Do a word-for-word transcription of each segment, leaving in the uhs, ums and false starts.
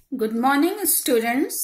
Good morning students.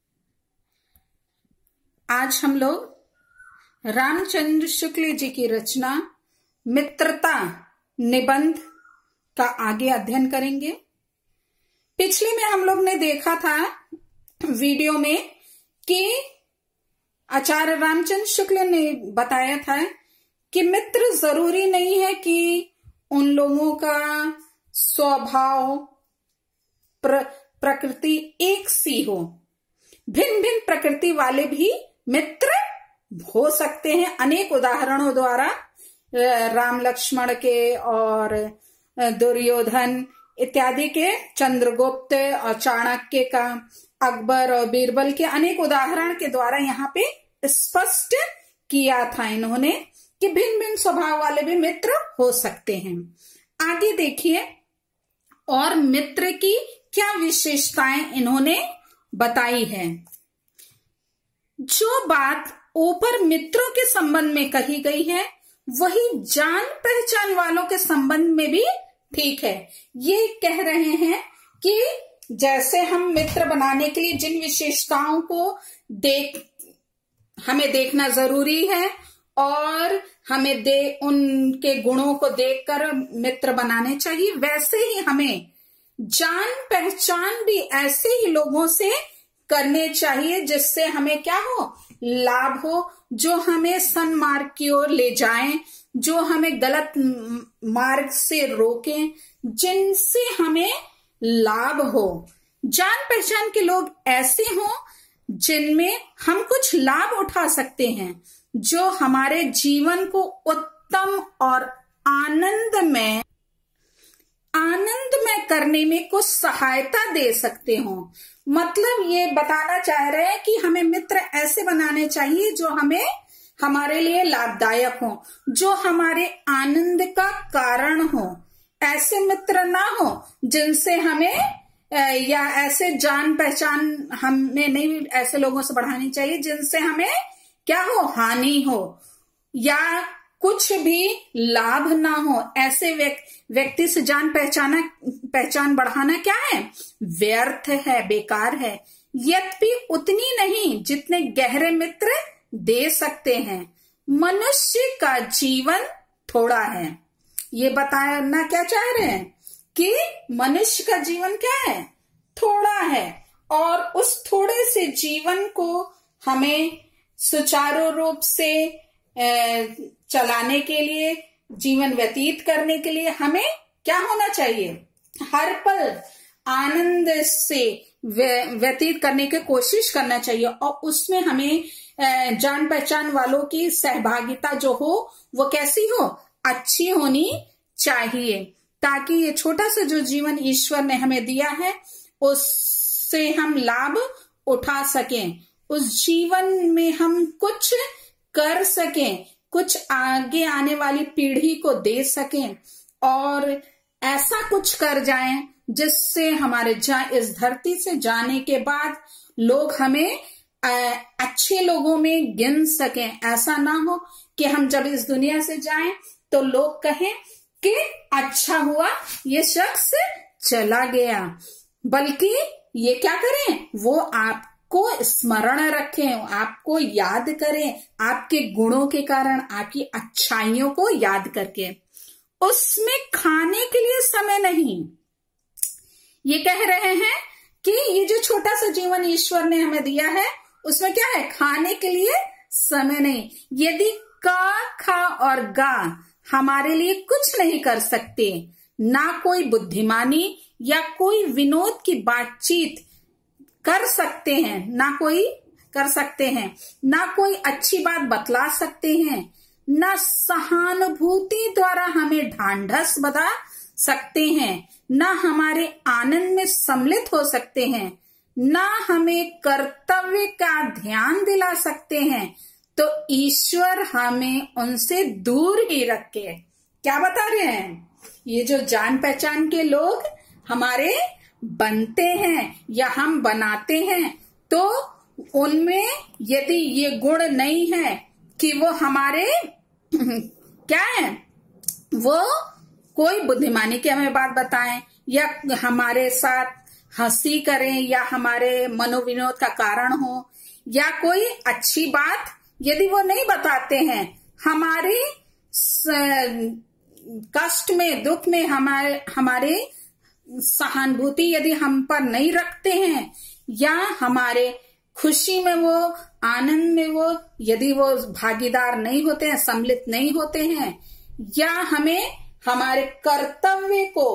आज हम लोग रामचंद्र शुक्ल जी की रचना मित्रता निबंध का आगे अध्ययन करेंगे। पिछले में हम लोग ने देखा था वीडियो में कि आचार्य रामचंद्र शुक्ल ने बताया था कि मित्र जरूरी नहीं है कि उन लोगों का स्वभाव प्र, प्रकृति एक सी हो। भिन्न भिन्न प्रकृति वाले भी मित्र हो सकते हैं। अनेक उदाहरणों द्वारा राम लक्ष्मण के और दुर्योधन इत्यादि के, चंद्रगुप्त और चाणक्य का, अकबर और बीरबल के अनेक उदाहरण के द्वारा यहाँ पे स्पष्ट किया था इन्होंने कि भिन्न भिन्न स्वभाव वाले भी मित्र हो सकते हैं। आगे देखिए और मित्र की क्या विशेषताएं इन्होंने बताई है। जो बात ऊपर मित्रों के संबंध में कही गई है वही जान पहचान वालों के संबंध में भी ठीक है। ये कह रहे हैं कि जैसे हम मित्र बनाने के लिए जिन विशेषताओं को देख हमें देखना जरूरी है और हमें दे उनके गुणों को देखकर मित्र बनाने चाहिए, वैसे ही हमें जान पहचान भी ऐसे ही लोगों से करने चाहिए जिससे हमें क्या हो, लाभ हो, जो हमें सन्मार्ग की ओर ले जाएं, जो हमें गलत मार्ग से रोकें, जिनसे हमें लाभ हो। जान पहचान के लोग ऐसे हों जिनमें हम कुछ लाभ उठा सकते हैं, जो हमारे जीवन को उत्तम और आनंदमय आनंदमय करने में कुछ सहायता दे सकते हो। मतलब ये बताना चाह रहे हैं कि हमें मित्र ऐसे बनाने चाहिए जो हमें हमारे लिए लाभदायक हो, जो हमारे आनंद का कारण हो। ऐसे मित्र ना हो जिनसे हमें या ऐसे जान पहचान हमें नहीं ऐसे लोगों से बढ़ानी चाहिए जिनसे हमें क्या हो, हानि हो या कुछ भी लाभ ना हो। ऐसे व्यक्ति से जान पहचाना पहचान बढ़ाना क्या है, व्यर्थ है, बेकार है। यद्यपि उतनी नहीं जितने गहरे मित्र दे सकते हैं। मनुष्य का जीवन थोड़ा है। ये बताना क्या चाह रहे हैं कि मनुष्य का जीवन क्या है, थोड़ा है, और उस थोड़े से जीवन को हमें सुचारू रूप से चलाने के लिए, जीवन व्यतीत करने के लिए हमें क्या होना चाहिए, हर पल आनंद से व्यतीत करने की कोशिश करना चाहिए। और उसमें हमें जान पहचान वालों की सहभागिता जो हो वो कैसी हो, अच्छी होनी चाहिए, ताकि ये छोटा सा जो जीवन ईश्वर ने हमें दिया है उससे हम लाभ उठा सकें, उस जीवन में हम कुछ कर सकें, कुछ आगे आने वाली पीढ़ी को दे सकें और ऐसा कुछ कर जाएं जिससे हमारे जा इस धरती से जाने के बाद लोग हमें अच्छे लोगों में गिन सकें। ऐसा ना हो कि हम जब इस दुनिया से जाएं तो लोग कहें कि अच्छा हुआ ये शख्स चला गया, बल्कि ये क्या करें, वो आप को स्मरण रखें, आपको याद करें, आपके गुणों के कारण, आपकी अच्छाइयों को याद करके। उसमें खाने के लिए समय नहीं। ये कह रहे हैं कि ये जो छोटा सा जीवन ईश्वर ने हमें दिया है उसमें क्या है, खाने के लिए समय नहीं। यदि का, खा और गा हमारे लिए कुछ नहीं कर सकते, ना कोई बुद्धिमानी या कोई विनोद की बातचीत कर सकते हैं, ना कोई कर सकते हैं, ना कोई अच्छी बात बतला सकते हैं, ना सहानुभूति द्वारा हमें ढांढस बता सकते हैं, ना हमारे आनंद में सम्मिलित हो सकते हैं, ना हमें कर्तव्य का ध्यान दिला सकते हैं, तो ईश्वर हमें उनसे दूर ही रखे। क्या बता रहे हैं, ये जो जान पहचान के लोग हमारे बनते हैं या हम बनाते हैं, तो उनमें यदि ये गुण नहीं है कि वो हमारे क्या है, वो कोई बुद्धिमानी की हमें बात बताएं या हमारे साथ हंसी करें या हमारे मनोविनोद का कारण हो, या कोई अच्छी बात यदि वो नहीं बताते हैं, हमारी कष्ट में, दुख में हमारे हमारे सहानुभूति यदि हम पर नहीं रखते हैं, या हमारे खुशी में वो, आनंद में वो यदि वो भागीदार नहीं होते हैं, सम्मिलित नहीं होते हैं, या हमें हमारे कर्तव्य को,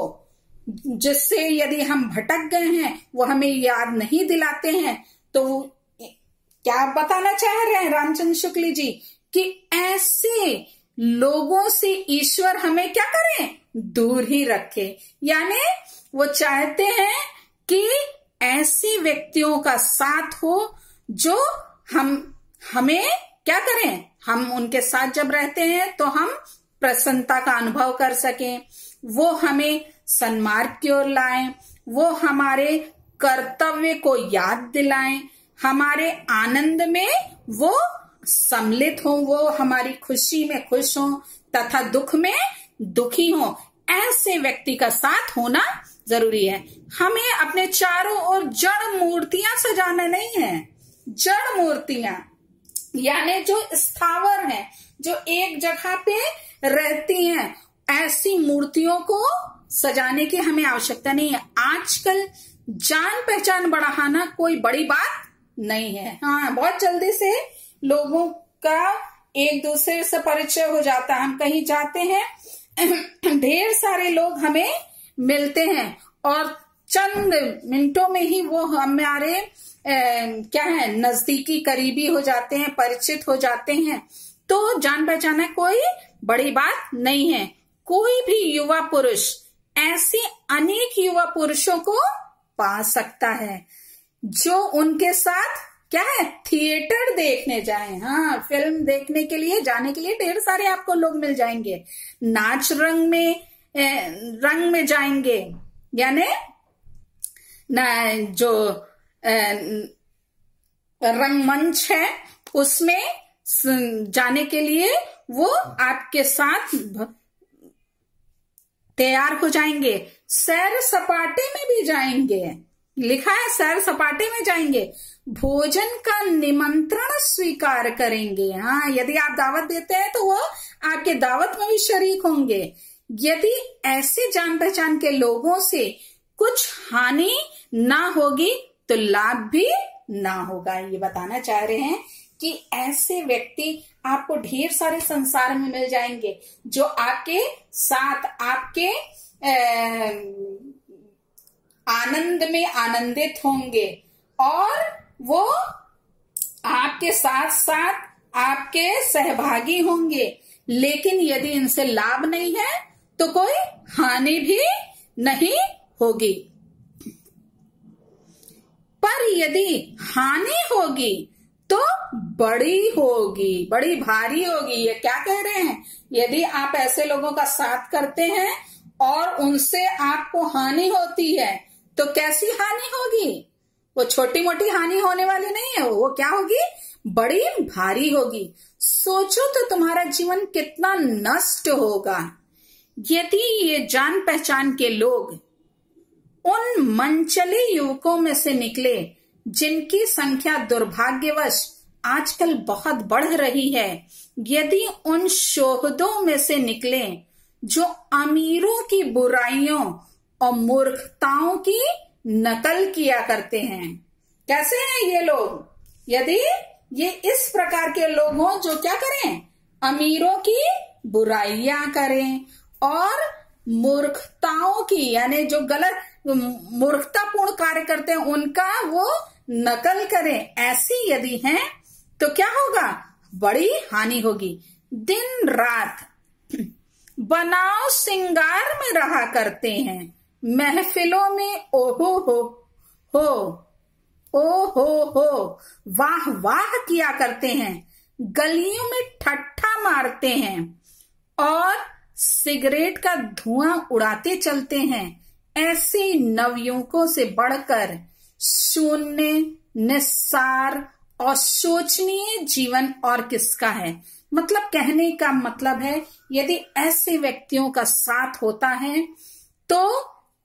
जिससे यदि हम भटक गए हैं, वो हमें याद नहीं दिलाते हैं, तो क्या बताना चाह रहे हैं रामचंद्र शुक्ल जी कि ऐसे लोगों से ईश्वर हमें क्या करें, दूर ही रखे। यानी वो चाहते हैं कि ऐसे व्यक्तियों का साथ हो जो हम हमें क्या करें, हम उनके साथ जब रहते हैं तो हम प्रसन्नता का अनुभव कर सकें, वो हमें सन्मार्ग की ओर लाएं, वो हमारे कर्तव्य को याद दिलाएं, हमारे आनंद में वो सम्मिलित हो, वो हमारी खुशी में खुश हो तथा दुख में दुखी हो। ऐसे व्यक्ति का साथ होना जरूरी है। हमें अपने चारों ओर जड़ मूर्तियां सजाना नहीं है। जड़ मूर्तियां यानी जो स्थावर हैं, जो एक जगह पे रहती हैं, ऐसी मूर्तियों को सजाने की हमें आवश्यकता नहीं है। आजकल जान पहचान बढ़ाना कोई बड़ी बात नहीं है। हाँ, बहुत जल्दी से लोगों का एक दूसरे से परिचय हो जाता है। हम कहीं जाते हैं, ढेर सारे लोग हमें मिलते हैं और चंद मिनटों में ही वो हमारे क्या है, नजदीकी करीबी हो जाते हैं, परिचित हो जाते हैं। तो जान पहचान कोई बड़ी बात नहीं है। कोई भी युवा पुरुष ऐसे अनेक युवा पुरुषों को पा सकता है जो उनके साथ क्या है, थिएटर देखने जाएं। हाँ, फिल्म देखने के लिए जाने के लिए ढेर सारे आपको लोग मिल जाएंगे। नाच रंग में रंग में जाएंगे, यानी जो रंगमंच है उसमें जाने के लिए वो आपके साथ तैयार हो जाएंगे। सैर सपाटे में भी जाएंगे, लिखा है सैर सपाटे में जाएंगे। भोजन का निमंत्रण स्वीकार करेंगे। हाँ, यदि आप दावत देते हैं तो वो आपके दावत में भी शरीक होंगे। यदि ऐसे जान पहचान के लोगों से कुछ हानि ना होगी तो लाभ भी ना होगा। ये बताना चाह रहे हैं कि ऐसे व्यक्ति आपको ढेर सारे संसार में मिल जाएंगे जो आपके साथ आपके आनंद में आनंदित होंगे और वो आपके साथ साथ आपके सहभागी होंगे। लेकिन यदि इनसे लाभ नहीं है तो कोई हानि भी नहीं होगी। पर यदि हानि होगी तो बड़ी होगी, बड़ी भारी होगी। ये क्या कह रहे हैं, यदि आप ऐसे लोगों का साथ करते हैं और उनसे आपको हानि होती है तो कैसी हानि होगी? वो छोटी मोटी हानि होने वाली नहीं है, वो क्या होगी, बड़ी भारी होगी। सोचो तो तुम्हारा जीवन कितना नष्ट होगा यदि ये जान पहचान के लोग उन मनचले युवकों में से निकले जिनकी संख्या दुर्भाग्यवश आजकल बहुत बढ़ रही है। यदि उन शोहदों में से निकले जो अमीरों की बुराइयों और मूर्खताओं की नकल किया करते हैं। कैसे हैं ये लोग? यदि ये इस प्रकार के लोग हों जो क्या करें, अमीरों की बुराइयां करें और मूर्खताओं की, यानी जो गलत मूर्खतापूर्ण कार्य करते हैं उनका वो नकल करें, ऐसी यदि हैं तो क्या होगा, बड़ी हानि होगी। दिन रात बनाव सिंगार में रहा करते हैं, महफिलों में ओहो हो हो ओ हो हो वाह वाह किया करते हैं, गलियों में ठट्ठा मारते हैं और सिगरेट का धुआं उड़ाते चलते हैं। ऐसे नवयुवकों से बढ़कर शून्य, निस्सार और शोचनीय जीवन और किसका है। मतलब कहने का मतलब है, यदि ऐसे व्यक्तियों का साथ होता है तो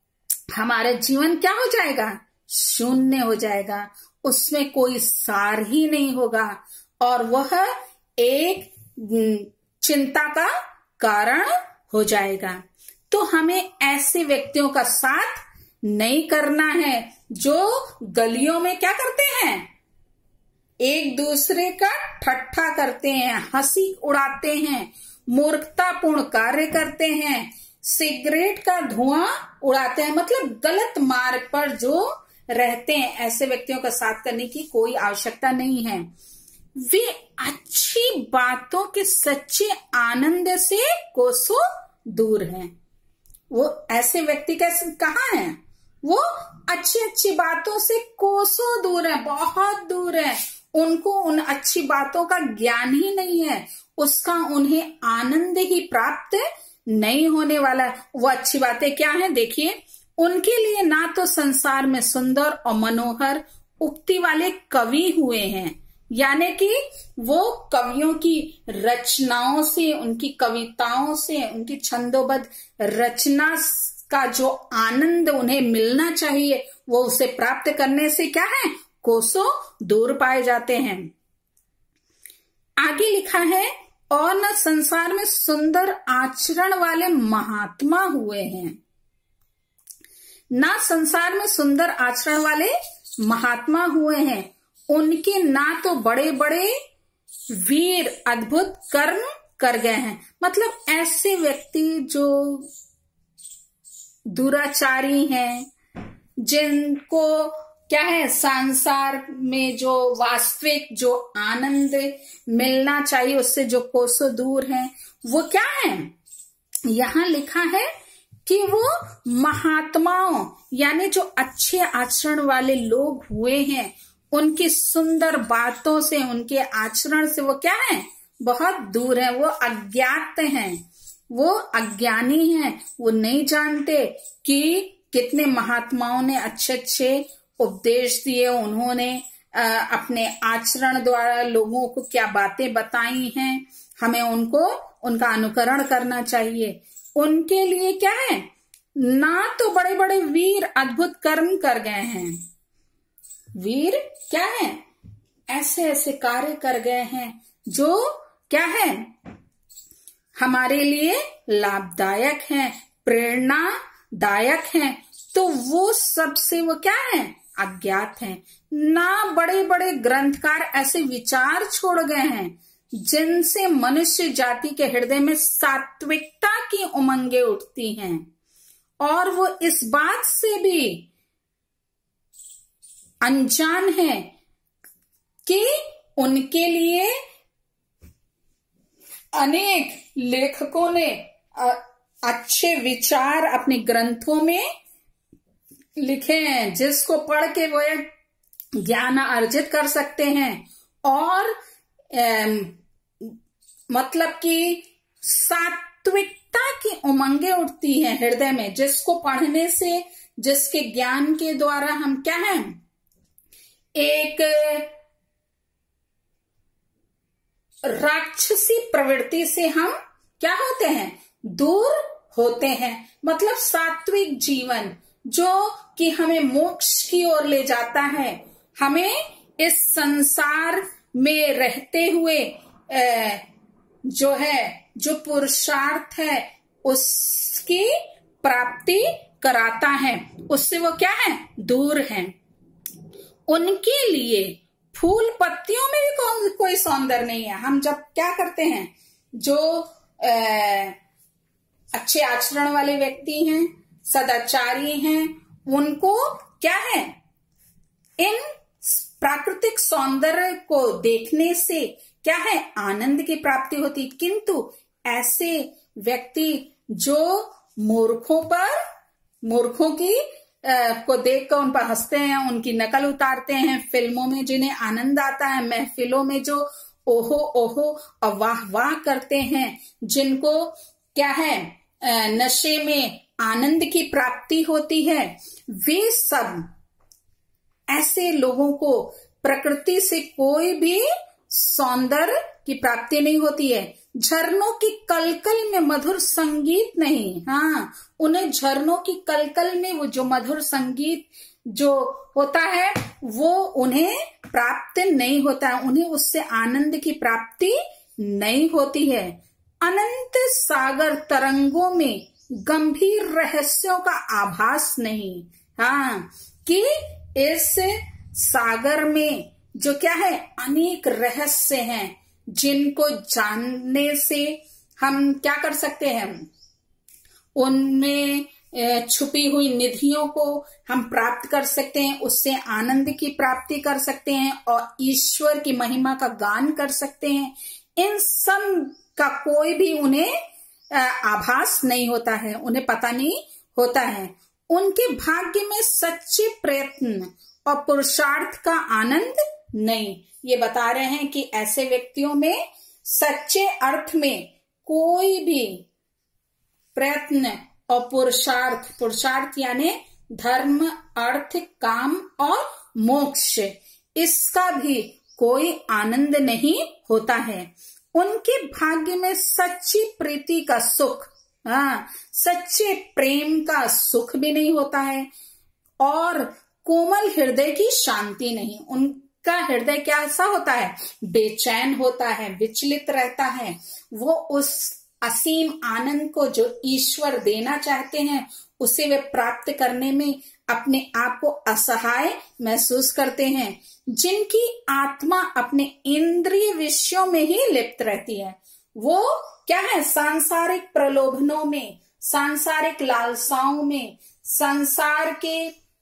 हमारा जीवन क्या हो जाएगा? शून्य हो जाएगा, उसमें कोई सार ही नहीं होगा और वह एक चिंता का कारण हो जाएगा। तो हमें ऐसे व्यक्तियों का साथ नहीं करना है जो गलियों में क्या करते हैं? एक दूसरे का ठट्ठा करते हैं, हंसी उड़ाते हैं, मूर्खतापूर्ण कार्य करते हैं, सिगरेट का धुआं उड़ाते हैं, मतलब गलत मार्ग पर जो रहते हैं। ऐसे व्यक्तियों का साथ करने की कोई आवश्यकता नहीं है। वे अच्छी बातों के सच्चे आनंद से कोसों दूर हैं। वो ऐसे व्यक्ति कैसे कहाँ हैं? वो अच्छी अच्छी बातों से कोसों दूर है, बहुत दूर है। उनको उन अच्छी बातों का ज्ञान ही नहीं है, उसका उन्हें आनंद ही प्राप्त नहीं होने वाला। वो अच्छी बातें क्या हैं? देखिए, उनके लिए ना तो संसार में सुंदर और मनोहर उक्ति वाले कवि हुए हैं, यानी कि वो कवियों की रचनाओं से, उनकी कविताओं से, उनकी छंदोबद्ध रचना का जो आनंद उन्हें मिलना चाहिए वो उसे प्राप्त करने से क्या है? कोसों दूर पाए जाते हैं। आगे लिखा है, और न संसार में सुंदर आचरण वाले महात्मा हुए हैं। ना संसार में सुंदर आचरण वाले महात्मा हुए हैं, उनके ना तो बड़े बड़े वीर अद्भुत कर्म कर गए हैं। मतलब ऐसे व्यक्ति जो दुराचारी हैं, जिनको क्या है, संसार में जो वास्तविक जो आनंद मिलना चाहिए उससे जो कोसों दूर हैं, वो क्या है? यहां लिखा है कि वो महात्माओं यानी जो अच्छे आचरण वाले लोग हुए हैं, उनकी सुंदर बातों से, उनके आचरण से वो क्या है? बहुत दूर है। वो अज्ञात हैं, वो अज्ञानी हैं, वो नहीं जानते कि कितने महात्माओं ने अच्छे अच्छे उपदेश दिए, उन्होंने अपने आचरण द्वारा लोगों को क्या बातें बताई हैं, हमें उनको उनका अनुकरण करना चाहिए। उनके लिए क्या है? ना तो बड़े बड़े वीर अद्भुत कर्म कर गए हैं, वीर क्या है? ऐसे ऐसे कार्य कर गए हैं जो क्या है? हमारे लिए लाभदायक हैं, प्रेरणादायक हैं। तो वो सबसे वो क्या है? अज्ञात हैं। ना बड़े बड़े ग्रंथकार ऐसे विचार छोड़ गए हैं जिनसे मनुष्य जाति के हृदय में सात्विकता की उमंगें उठती हैं, और वो इस बात से भी अनजान है कि उनके लिए अनेक लेखकों ने अच्छे विचार अपने ग्रंथों में लिखे हैं, जिसको पढ़ के वो ज्ञान अर्जित कर सकते हैं और ए, मतलब कि सात्विकता की उमंगें उठती हैं हृदय में, जिसको पढ़ने से, जिसके ज्ञान के द्वारा हम क्या हैं? एक राक्षसी प्रवृत्ति से हम क्या होते हैं? दूर होते हैं। मतलब सात्विक जीवन जो कि हमें मोक्ष की ओर ले जाता है, हमें इस संसार में रहते हुए जो है, जो पुरुषार्थ है उसकी प्राप्ति कराता है, उससे वो क्या है? दूर हैं। उनके लिए फूल पत्तियों में भी कोई सौंदर्य नहीं है। हम जब क्या करते हैं, जो ए, अच्छे आचरण वाले व्यक्ति हैं, सदाचारी हैं, उनको क्या है? इन प्राकृतिक सौंदर्य को देखने से क्या है? आनंद की प्राप्ति होती। किंतु ऐसे व्यक्ति जो मूर्खों पर, मूर्खों की आ, को देखकर उन पर हंसते हैं, उनकी नकल उतारते हैं, फिल्मों में जिन्हें आनंद आता है, महफिलों में जो ओहो ओहो और वाह वाह करते हैं, जिनको क्या है? आ, नशे में आनंद की प्राप्ति होती है, वे सब ऐसे लोगों को प्रकृति से कोई भी सौंदर्य की प्राप्ति नहीं होती है, झरनों की कलकल में मधुर संगीत नहीं, हाँ उन्हें झरनों की कलकल में वो जो मधुर संगीत जो होता है वो उन्हें प्राप्त नहीं होता है, उन्हें उससे आनंद की प्राप्ति नहीं होती है। अनंत सागर तरंगों में गंभीर रहस्यों का आभास नहीं, हाँ कि इस सागर में जो क्या है अनेक रहस्य हैं जिनको जानने से हम क्या कर सकते हैं, उनमें छुपी हुई निधियों को हम प्राप्त कर सकते हैं, उससे आनंद की प्राप्ति कर सकते हैं और ईश्वर की महिमा का गान कर सकते हैं। इन सब का कोई भी उन्हें आभास नहीं होता है, उन्हें पता नहीं होता है। उनके भाग्य में सच्चे प्रयत्न और पुरुषार्थ का आनंद नहीं। ये बता रहे हैं कि ऐसे व्यक्तियों में सच्चे अर्थ में कोई भी प्रयत्न और पुरुषार्थ, पुरुषार्थ यानी धर्म, अर्थ, काम और मोक्ष, इसका भी कोई आनंद नहीं होता है। उनके भाग्य में सच्ची प्रीति का सुख, हाँ सच्चे प्रेम का सुख भी नहीं होता है और कोमल हृदय की शांति नहीं। उनका हृदय कैसा होता है, बेचैन होता है, विचलित रहता है। वो उस असीम आनंद को जो ईश्वर देना चाहते हैं उसे वे प्राप्त करने में अपने आप को असहाय महसूस करते हैं। जिनकी आत्मा अपने इंद्रिय विषयों में ही लिप्त रहती है, वो क्या है सांसारिक प्रलोभनों में, सांसारिक लालसाओं में, संसार के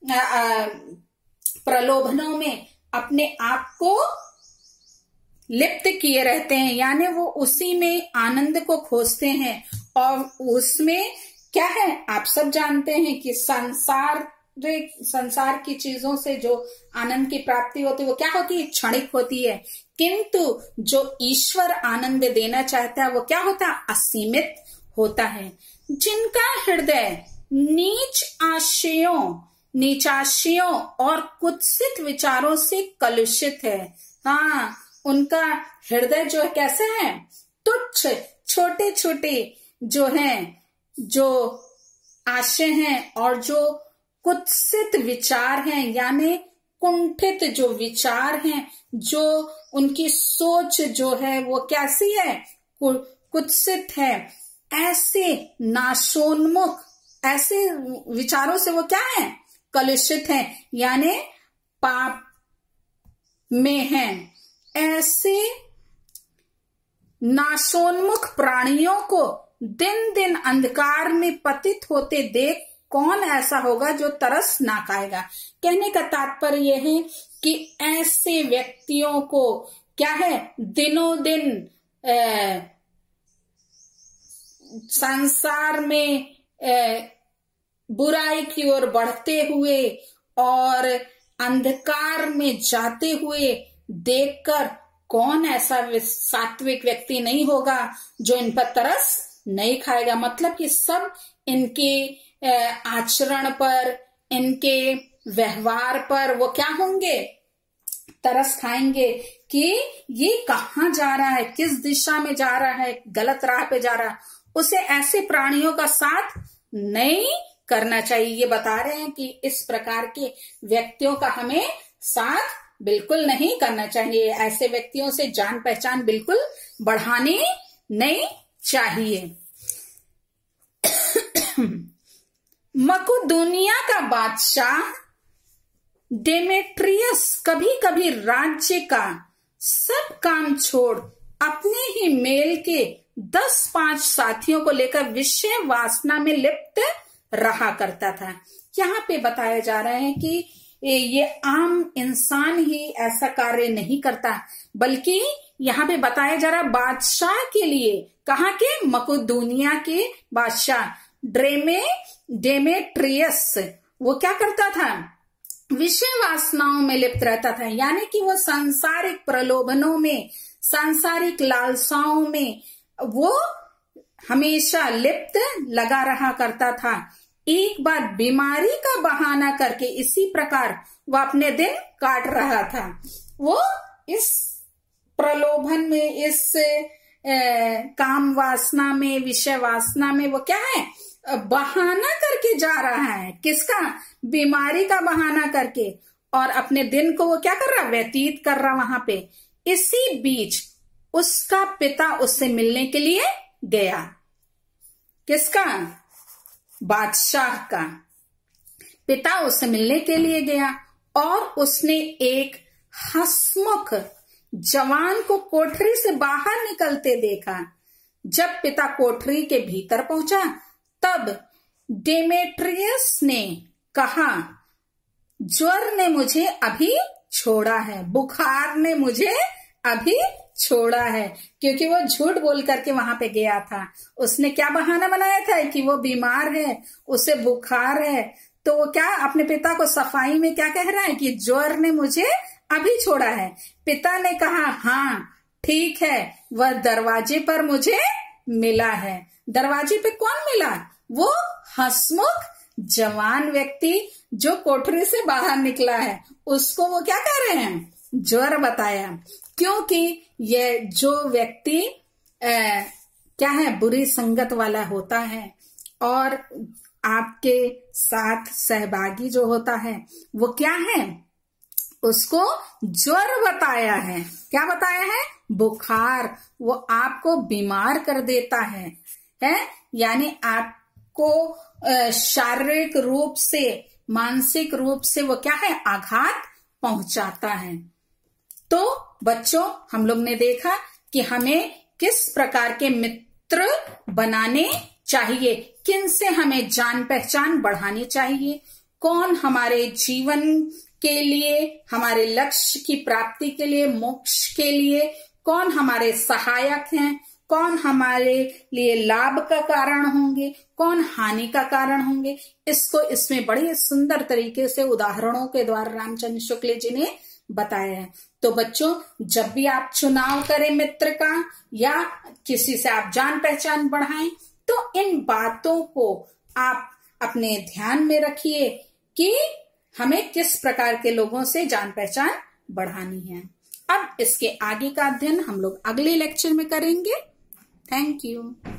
प्रलोभनों में अपने आप को लिप्त किए रहते हैं, यानी वो उसी में आनंद को खोजते हैं। और उसमें क्या है, आप सब जानते हैं कि संसार संसार की चीजों से जो आनंद की प्राप्ति होती है वो क्या होती है, क्षणिक होती है। किंतु जो ईश्वर आनंद देना चाहता है वो क्या होता है, असीमित होता है। जिनका हृदय नीच आशयों नीचाशयों और कुत्सित विचारों से कलुषित है, हाँ उनका हृदय जो है कैसे है, तुच्छ छोटे छोटे जो हैं, जो आशय हैं और जो कुत्सित विचार हैं, यानी कुंठित जो विचार हैं, जो उनकी सोच जो है वो कैसी है, कुत्सित है। ऐसे नाशोन्मुख, ऐसे विचारों से वो क्या है, कलुषित है, यानी पाप में हैं। ऐसे नाशोन्मुख प्राणियों को दिन दिन अंधकार में पतित होते देख कौन ऐसा होगा जो तरस ना खाएगा। कहने का तात्पर्य यह है कि ऐसे व्यक्तियों को क्या है, दिनों दिन ए, संसार में ए, बुराई की ओर बढ़ते हुए और अंधकार में जाते हुए देखकर कौन ऐसा सात्विक व्यक्ति नहीं होगा जो इन पर तरस नहीं खाएगा। मतलब कि सब इनके आचरण पर, इनके व्यवहार पर वो क्या होंगे, तरस खाएंगे कि ये कहाँ जा रहा है, किस दिशा में जा रहा है, गलत राह पे जा रहा है। उसे ऐसे प्राणियों का साथ नहीं करना चाहिए। ये बता रहे हैं कि इस प्रकार के व्यक्तियों का हमें साथ बिल्कुल नहीं करना चाहिए। ऐसे व्यक्तियों से जान पहचान बिल्कुल बढ़ानी नहीं चाहिए। मकुदुनिया का बादशाह डेमेट्रियस कभी कभी राज्य का सब काम छोड़ अपने ही मेल के दस पांच साथियों को लेकर विषय वासना में लिप्त रहा करता था। यहाँ पे बताया जा रहा है कि ये आम इंसान ही ऐसा कार्य नहीं करता, बल्कि यहाँ पे बताया जा रहा बादशाह के लिए, कहाँ के, मकुदुनिया के बादशाह ड्रेमे डेमेट्रियस वो क्या करता था, विषय वासनाओं में लिप्त रहता था। यानी कि वो सांसारिक प्रलोभनों में, सांसारिक लालसाओं में वो हमेशा लिप्त लगा रहा करता था। एक बार बीमारी का बहाना करके इसी प्रकार वो अपने दिन काट रहा था। वो इस प्रलोभन में, इस ए, काम वासना में, विषय वासना में वो क्या है, बहाना करके जा रहा है। किसका? बीमारी का बहाना करके, और अपने दिन को वो क्या कर रहा, व्यतीत कर रहा वहां पे। इसी बीच उसका पिता उससे मिलने के लिए गया। किसका? बादशाह का पिता उससे मिलने के लिए गया, और उसने एक हंसमुख जवान को कोठरी से बाहर निकलते देखा। जब पिता कोठरी के भीतर पहुंचा, तब डेमेट्रियस ने कहा, ज्वर ने मुझे अभी छोड़ा है, बुखार ने मुझे अभी छोड़ा है। क्योंकि वो झूठ बोल करके वहां पे गया था। उसने क्या बहाना बनाया था कि वो बीमार है, उसे बुखार है। तो वो क्या अपने पिता को सफाई में क्या कह रहा है कि ज्वर ने मुझे अभी छोड़ा है। पिता ने कहा, हाँ ठीक है, वह दरवाजे पर मुझे मिला है। दरवाजे पे कौन मिला? वो हंसमुख जवान व्यक्ति जो कोठरी से बाहर निकला है, उसको वो क्या कह रहे हैं, ज्वर बताया। क्योंकि ये जो व्यक्ति क्या है, बुरी संगत वाला होता है, और आपके साथ सहभागी जो होता है वो क्या है, उसको ज्वर बताया है। क्या बताया है? बुखार। वो आपको बीमार कर देता है, है? यानी आपको शारीरिक रूप से, मानसिक रूप से वो क्या है, आघात पहुंचाता है। तो बच्चों, हम लोग ने देखा कि हमें किस प्रकार के मित्र बनाने चाहिए, किन से हमें जान पहचान बढ़ानी चाहिए, कौन हमारे जीवन के लिए, हमारे लक्ष्य की प्राप्ति के लिए, मोक्ष के लिए कौन हमारे सहायक हैं, कौन हमारे लिए लाभ का कारण होंगे, कौन हानि का कारण होंगे। इसको इसमें बड़े सुंदर तरीके से उदाहरणों के द्वारा रामचंद्र शुक्ल जी ने बताया है। तो बच्चों, जब भी आप चुनाव करें मित्र का, या किसी से आप जान पहचान बढ़ाएं, तो इन बातों को आप अपने ध्यान में रखिए कि हमें किस प्रकार के लोगों से जान पहचान बढ़ानी है। अब इसके आगे का अध्ययन हम लोग अगले लेक्चर में करेंगे। Thank you.